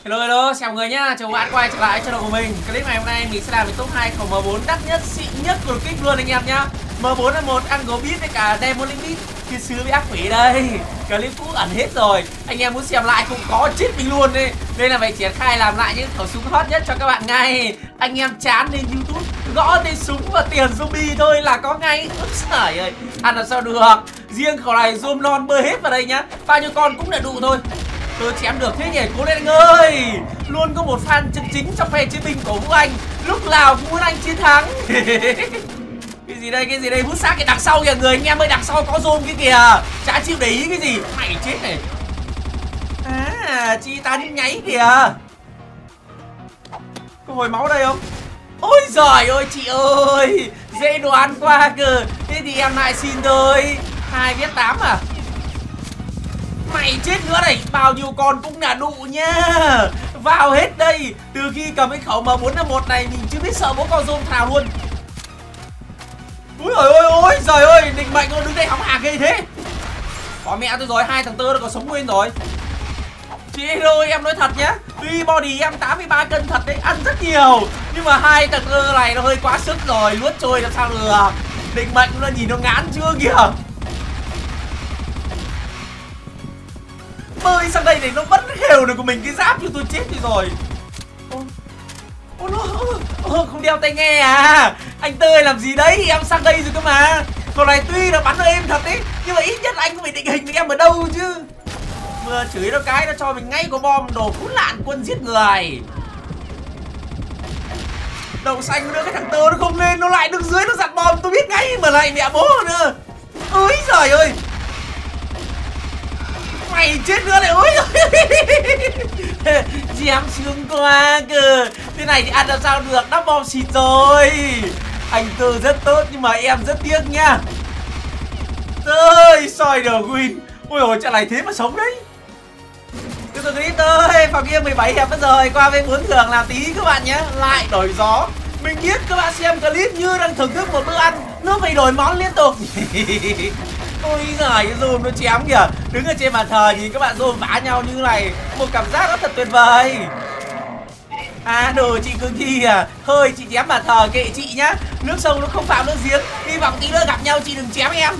Hello hello, chào mọi người nhá, chào bạn quay trở lại channel của mình. Clip ngày hôm nay mình sẽ làm về top 2 khẩu M4 đắt nhất, xịn nhất của kích luôn anh em nhá. M4 là một ăn gấu bít với cả Demon Limit thiên sứ với ác quỷ đây. Clip cũ ẩn hết rồi, anh em muốn xem lại cũng có chết mình luôn đi. Đây là phải triển khai làm lại những khẩu súng hot nhất cho các bạn ngay. Anh em chán lên YouTube gõ tên súng và tiền zombie thôi là có ngay. Ôi trời ơi, ăn làm sao được. Riêng khẩu này zoom non bơi hết vào đây nhá, bao nhiêu con cũng là đủ thôi. Tôi chém được thế nhỉ, cố lên anh ơi. Luôn có một fan chân chính trong phe chiến binh của Vũ Anh, lúc nào cũng muốn anh chiến thắng. Cái gì đây, hút xác cái đằng sau kìa người anh em ơi, đằng sau có zoom cái kìa. Chả chịu để ý cái gì, mày chết này. À, chi ta nhấp nháy kìa. Có hồi máu đây không? Ôi giời ơi chị ơi, dễ đoán qua cơ. Thế thì em lại xin thôi. 2v8 à? Mày chết nữa này, bao nhiêu con cũng là đủ nhá. Vào hết đây. Từ khi cầm cái khẩu M451 này mình chưa biết sợ bố con zoom nào luôn. Úi ôi giời ơi, định mệnh con đứng đây hóng hạc ghê thế. Có mẹ tôi rồi, 2 thằng tơ nó còn sống nguyên rồi. Chị ơi em nói thật nhá, tuy body em 83 cân thật đấy, ăn rất nhiều, nhưng mà 2 thằng tơ này nó hơi quá sức rồi, luốt trôi làm sao được. Định mệnh nó nhìn nó ngán chưa kìa. Bơi sang đây này nó vẫn khều được của mình cái giáp, như tôi chết đi rồi. Không đeo tai nghe à? Anh Tơi làm gì đấy, em sang đây rồi cơ mà. Còn này tuy là bắn em thật đấy, nhưng mà ít nhất là anh cũng phải định hình em ở đâu chứ. Vừa chửi nó cái nó cho mình ngay có bom, đồ khốn nạn quân giết người. Đậu xanh nữa, cái thằng Tơ nó không lên, nó lại đứng dưới nó giặt bom, tôi biết ngay mà lại mẹ bố nữa. Ôi trời ơi, mày chết nữa này. Ôi dám sướng quá cơ. Thế này thì ăn làm sao được, đắp bom xịt rồi. Anh Tơ rất tốt nhưng mà em rất tiếc nhá. Ơi soi đầu win. Ôi ôi trận này thế mà sống đấy. Từ từ clip ơi, phòng game 17 hiệp mất rồi, qua với 4 thường làm tí các bạn nhé. Lại đổi gió. Mình biết các bạn xem clip như đang thưởng thức một bữa ăn, nó phải đổi món liên tục. Ôi giời, cái zoom nó chém kìa. Đứng ở trên bàn thờ nhìn các bạn zoom vã nhau như này, một cảm giác nó thật tuyệt vời. À đồ chị cưng thi à. Thôi chị chém bàn thờ kệ chị nhá. Nước sông nó không phạm nước giếng. Hy vọng tí nữa gặp nhau chị đừng chém em.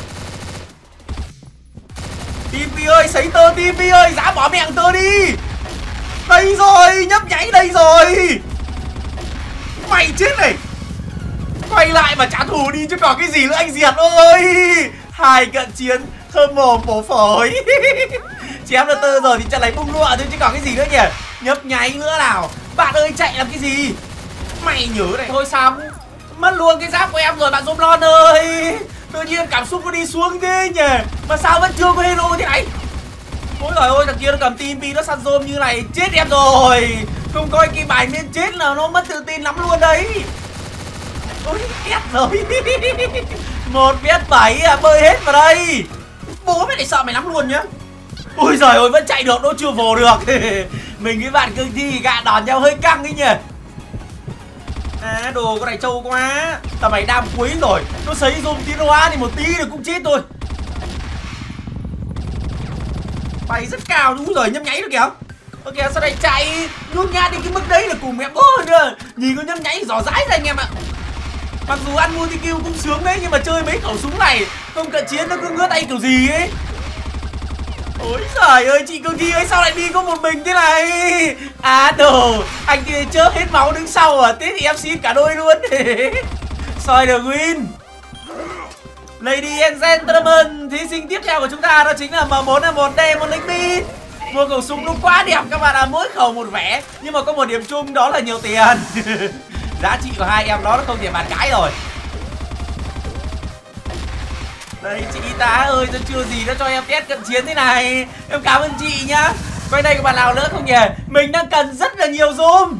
TP ơi, sấy Tơ TP ơi, dám bỏ mẹ Tơ đi. Đây rồi, nhấp nháy đây rồi. Mày chết này. Quay lại mà trả thù đi chứ còn cái gì nữa anh Diệt ơi. 2 cận chiến, thơm mồm bổ phổi. Chém được Tơ rồi thì trận lấy bung lụa thôi chứ còn cái gì nữa nhỉ. Nhấp nháy nữa nào. Bạn ơi chạy làm cái gì. Mày nhớ này. Thôi xong, mất luôn cái giáp của em rồi bạn Zoom Lon ơi. Tự nhiên cảm xúc nó đi xuống thế nhỉ. Mà sao vẫn chưa có hello thế này. Ôi trời ơi, thằng kia nó cầm TP nó săn zoom như này, chết em rồi. Không coi cái bài nên chết là nó mất tự tin lắm luôn đấy. Ôi ép rồi. 1v7 à, bơi hết vào đây. Bố mày lại sợ mày lắm luôn nhá. Ôi giời ơi, vẫn chạy được, nó chưa vồ được. Mình với bạn cưng thi gạ đòn nhau hơi căng ấy nhỉ. À đồ con này trâu quá. Tầm này đam cuối rồi, nó sấy zoom tiến hóa thì một tí thì cũng chết thôi. Bay rất cao, đúng rồi, nhấp nháy được kìa. Ok, sau đây chạy nhút nhát đi cái mức đấy là cùng mẹ bố nữa. Nhìn con nhấp nháy giỏ rãi ra anh em ạ. Mặc dù ăn multi kill cũng sướng đấy, nhưng mà chơi mấy khẩu súng này không cận chiến nó cứ ngứa tay kiểu gì ấy. Ôi trời ơi, chị cưng Thi ơi, sao lại đi có một mình thế này. À đồ, anh kia chớp hết máu đứng sau à. Thế thì em xin cả đôi luôn. Soi được win. Lady and gentlemen, thí sinh tiếp theo của chúng ta đó chính là M4A1 Demon Limit. Một khẩu súng nó quá đẹp các bạn ạ, mỗi khẩu một vẻ, nhưng mà có một điểm chung đó là nhiều tiền. Giá trị của hai em đó nó không thể bàn cãi rồi. Đây chị tá ơi, tôi chưa gì đã cho em test cận chiến thế này. Em cảm ơn chị nhá. Quay đây các bạn nào nữa không nhỉ? Mình đang cần rất là nhiều zoom.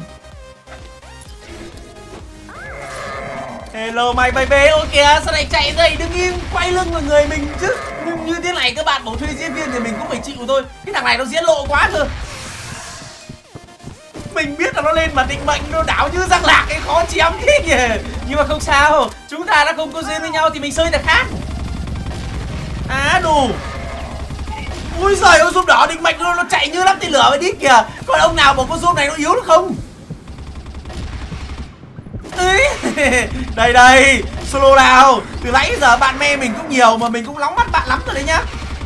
Hello my baby, ok sao lại chạy đây, đứng im quay lưng vào người mình chứ. Nhưng như thế này các bạn bảo thuê diễn viên thì mình cũng phải chịu thôi. Cái thằng này nó diễn lộ quá cơ. Mình biết là nó lên mà định mệnh nó đảo như răng lạc cái khó chém thế nhỉ. Nhưng mà không sao, chúng ta đã không có duyên với nhau thì mình chơi thật khác. Á đủ. Ui giời ơi, zoom đỏ định mạch nó chạy như lắp tên lửa vậy đít kìa. Còn ông nào bảo con zoom này nó yếu được không? Đây đây, solo nào. Từ nãy giờ bạn me mình cũng nhiều mà mình cũng nóng mắt bạn lắm rồi đấy nhá.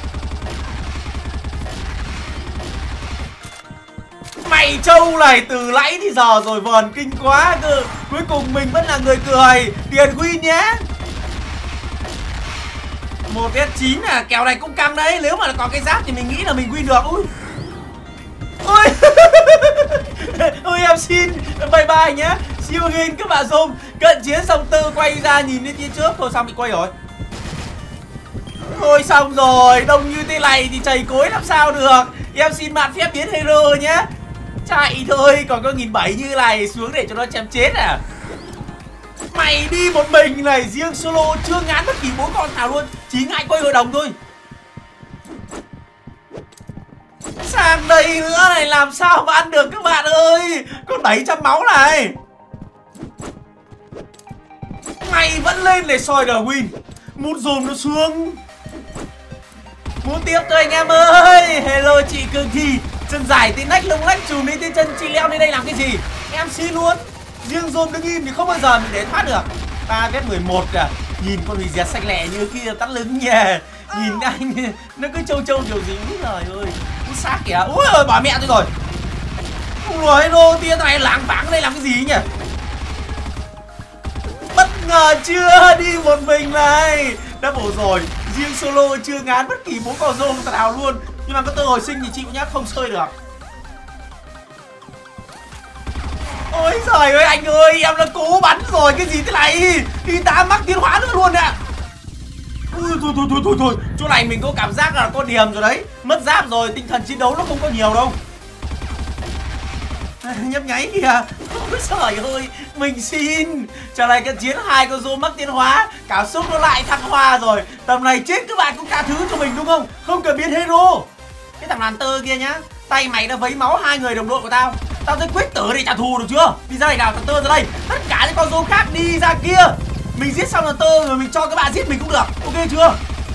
Mày trâu này, từ nãy thì giờ rồi vờn kinh quá cơ. Cuối cùng mình vẫn là người cười. Tiền win nhé. 1S9 à, kèo này cũng căng đấy. Nếu mà có cái giáp thì mình nghĩ là mình win được. Ui ôi. Ôi em xin bye bye nhé. Siêu hình các bạn zoom. Cận chiến xong Tư quay ra nhìn lên phía trước. Thôi xong bị quay rồi. Thôi xong rồi. Đông như thế này thì chầy cối làm sao được. Em xin mạn phép biến hero nhé. Chạy thôi. Còn có 1.700 như này xuống để cho nó chém chết à. Mày đi một mình này. Riêng solo chưa ngán bất kỳ bố con nào luôn. Chỉ ngại quay hội đồng thôi. Sang đây nữa này, làm sao mà ăn được các bạn ơi. Có 700 máu này. Mày vẫn lên để soi Darwin. Một dồn nó xuống. Muốn tiếp thôi anh em ơi. Hello chị Cường Thị. Chân dài tí nách lông lách chùm lên trên chân. Chị leo lên đây làm cái gì? Em xin luôn. Riêng dồn đứng im thì không bao giờ mình để thoát được. 3v11 à. Nhìn con hủy diệt xanh lẻ như kia tắt lưng nha. Nhìn anh nó cứ trâu trâu kiểu gì. Úi giời ơi. Cứ xác kìa. Úi ơi bỏ mẹ tôi rồi. Không lùa hero tiên này láng váng đây làm cái gì nhỉ? Bất ngờ chưa, đi một mình này. Double rồi. Riêng solo chưa ngán bất kỳ bố cò rô nào luôn. Nhưng mà có tơ hồi sinh thì chịu nhá, không chơi được. Ôi giời ơi anh ơi, em đã cố bắn rồi. Cái gì thế này? Y tá mắc tiến hóa nữa luôn ạ. Ui thôi. Chỗ này mình có cảm giác là có điểm rồi đấy. Mất giáp rồi, tinh thần chiến đấu nó không có nhiều đâu. Nhấp nháy kìa. Ôi trời ơi, mình xin. Trở lại cái chiến 2 con rô mắc tiến hóa. Cảm xúc nó lại thăng hoa rồi. Tầm này chết các bạn cũng tha thứ cho mình đúng không? Không cần biến hero. Cái thằng Lanter kia nhá. Tay mày đã vấy máu 2 người đồng đội của tao. Tao sẽ quyết tử để trả thù được chưa? Đi ra đây nào, thằng Tơ ra đây. Tất cả những con rô khác đi ra kia. Mình giết xong thằng Tơ rồi mình cho các bạn giết mình cũng được. Ok chưa?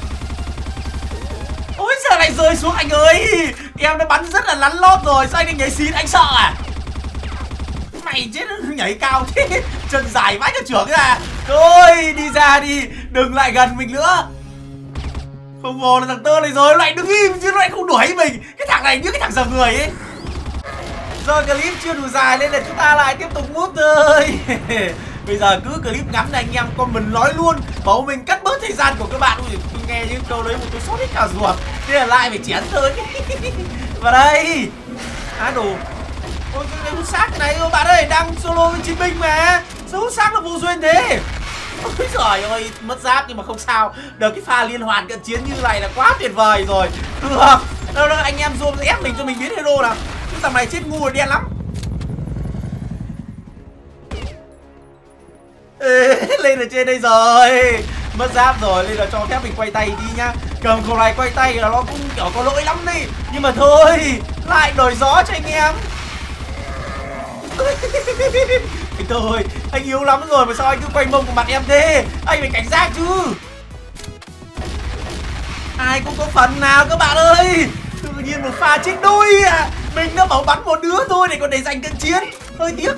Ôi giờ này rơi xuống anh ơi. Em đã bắn rất là lắn lót rồi. Sao anh định nhảy xin, anh sợ à? Mày chết nhảy cao thế. Chân dài vãi cả trưởng ra. Thôi đi ra đi. Đừng lại gần mình nữa. Không vô là thằng Tơ này rồi. Lại đứng im chứ lại không đuổi mình. Cái thằng này như cái thằng giờ người ấy. Do clip chưa đủ dài nên là chúng ta lại tiếp tục mút thôi. Bây giờ cứ clip ngắn này anh em con mình nói luôn. Bảo mình cắt bớt thời gian của các bạn. Ui, nghe những câu đấy một tôi sốt hết cả ruột. Thế là lại phải chén thôi. Vào đây. Á đồ. Ôi cái hút xác này bạn ơi, đang solo với chiến binh mà. Sao hút xác là vô duyên thế? Ôi giời ơi, mất giáp nhưng mà không sao. Được cái pha liên hoàn cận chiến như này là quá tuyệt vời rồi. Được. Đâu anh em zoom ép mình cho mình biến hero nào. Cái tầm này chết ngu rồi đen lắm. Ê, lên ở trên đây rồi. Mất giáp rồi nên là cho phép mình quay tay đi nhá. Cầm khẩu này quay tay là nó cũng kiểu có lỗi lắm đi. Nhưng mà thôi, lại đổi gió cho anh em. Thôi, anh yếu lắm rồi mà sao anh cứ quay mông vào mặt em thế? Anh phải cảnh giác chứ. Ai cũng có phần nào các bạn ơi. Tự nhiên một pha chết đôi à. Mình đã bảo bắn một đứa thôi để còn để giành cận chiến. Hơi tiếc.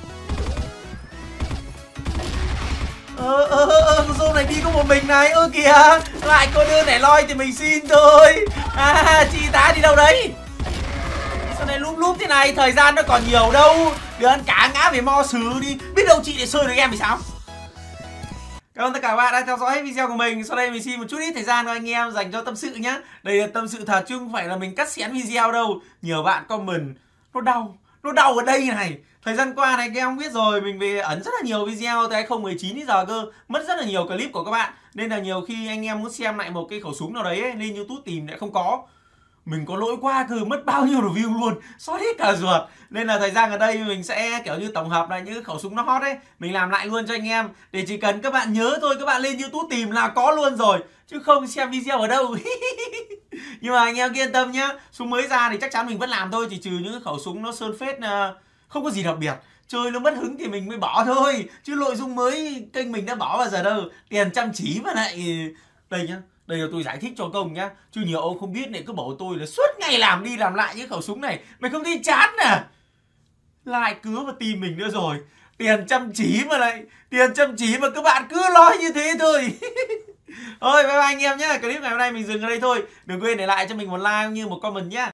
Con rô này đi có một mình này. Kìa. Lại cô đơn lẻ loi thì mình xin thôi. À, chị tá đi đâu đấy? Sao này lúp thế này. Thời gian nó còn nhiều đâu. Đưa ăn cá ngã về mo xứ đi. Biết đâu chị để sơi được em thì sao? Cảm ơn tất cả các bạn đã theo dõi video của mình. Sau đây mình xin một chút ít thời gian cho anh em dành cho tâm sự nhé. Đây là tâm sự thật chứ không phải là mình cắt xén video đâu. Nhiều bạn comment nó đau ở đây này. Thời gian qua này các em biết rồi, mình về ấn rất là nhiều video từ 2019 đến giờ cơ. Mất rất là nhiều clip của các bạn. Nên là nhiều khi anh em muốn xem lại một cái khẩu súng nào đấy ấy, lên YouTube tìm lại không có. Mình có lỗi quá cơ, mất bao nhiêu review luôn, xót hết cả ruột. Nên là thời gian ở đây mình sẽ kiểu như tổng hợp lại những khẩu súng nó hot ấy. Mình làm lại luôn cho anh em. Để chỉ cần các bạn nhớ thôi, các bạn lên YouTube tìm là có luôn rồi. Chứ không xem video ở đâu. Nhưng mà anh em yên tâm nhá. Súng mới ra thì chắc chắn mình vẫn làm thôi. Chỉ trừ những khẩu súng nó sơn phết không có gì đặc biệt. Chơi nó mất hứng thì mình mới bỏ thôi. Chứ nội dung mới kênh mình đã bỏ bao giờ đâu. Tiền chăm chỉ mà lại. Đây nhá. Đây là tôi giải thích cho công nhá, chứ nhiều ông không biết này cứ bảo tôi là suốt ngày làm đi làm lại những khẩu súng này, mày không thấy chán à? Lại cứa vào tim mình nữa rồi. Tiền chăm chỉ mà các bạn cứ nói như thế thôi. Thôi bye bye anh em nhé, clip ngày hôm nay mình dừng ở đây thôi. Đừng quên để lại cho mình một like cũng như một comment nhé.